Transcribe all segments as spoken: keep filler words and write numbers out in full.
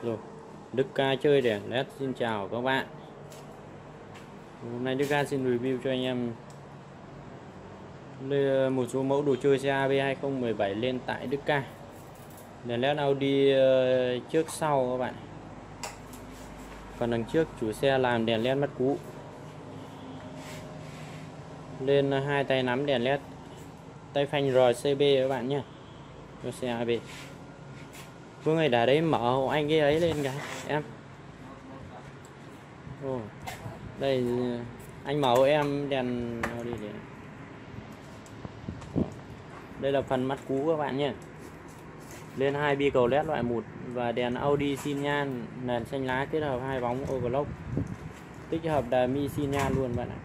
Rồi, Đức Ca chơi đèn led xin chào các bạn. Hôm nay Đức Ca xin review cho anh em một số mẫu đồ chơi xe a vê hai không một bảy lên tại Đức Ca. Đèn led Audi trước sau các bạn. Còn đằng trước chủ xe làm đèn led mắt cú. Lên hai tay nắm đèn led tay phanh rờ xê bê các bạn nhé. Cho xe a vê. Vương ơi đã đấy mở hộ anh cái ấy lên cái em. Ồ, đây anh mở hộ em đèn đi để. Đây là phần mắt cú các bạn nhé. Lên hai bi cầu led loại một và đèn Audi xi nhan nền xanh lá kết hợp hai bóng overlock, tích hợp đà mi xi nhan luôn bạn ạ.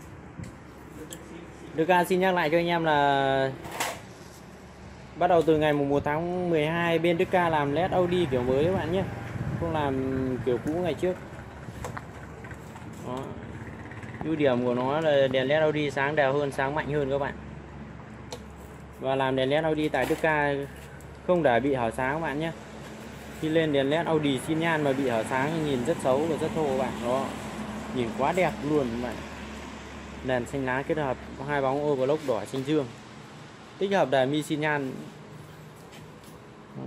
Đức Ca xin nhắc lại cho anh em là bắt đầu từ ngày mùng một tháng mười hai bên Đức Ca làm led Audi kiểu mới các bạn nhé, không làm kiểu cũ ngày trước. Đó. Ưu điểm của nó là đèn led Audi sáng đều hơn, sáng mạnh hơn các bạn. Và làm đèn led Audi tại Đức Ca không để bị hở sáng các bạn nhé. Khi lên đèn led Audi xi nhan mà bị hở sáng thì nhìn rất xấu và rất thô các bạn. Đó, nhìn quá đẹp luôn các bạn. Đèn xanh lá kết hợp hai bóng overlock đỏ xanh dương, tích hợp đèn mi xi nhan. Đó.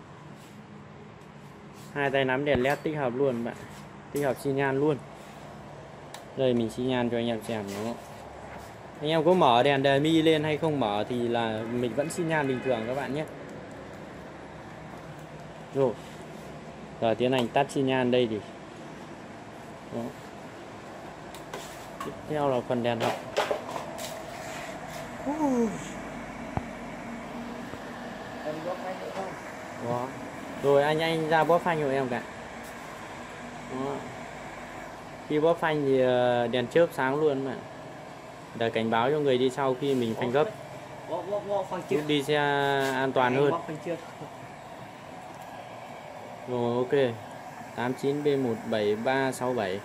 Hai tay nắm đèn led tích hợp luôn bạn, tích hợp xi nhan luôn. Đây mình xi nhan cho anh em xem nó. Anh em có mở đèn đề mi lên hay không mở thì là mình vẫn xi nhan bình thường các bạn nhé. Rồi, giờ tiến hành tắt xi nhan đây thì. Đó. Tiếp theo là phần đèn hậu. Đó. Rồi anh anh ra bóp phanh của em cả. Đó. Khi bóp phanh thì đèn chớp sáng luôn mà, để cảnh báo cho người đi sau khi mình phanh gấp, giúp đi xe an toàn hơn. Rồi ok, tám chín B một bảy ba sáu bảy.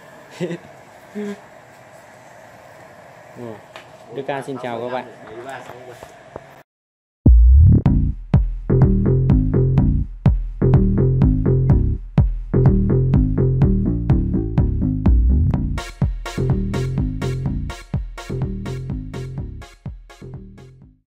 Rồi, Đức Ca xin chào các bạn.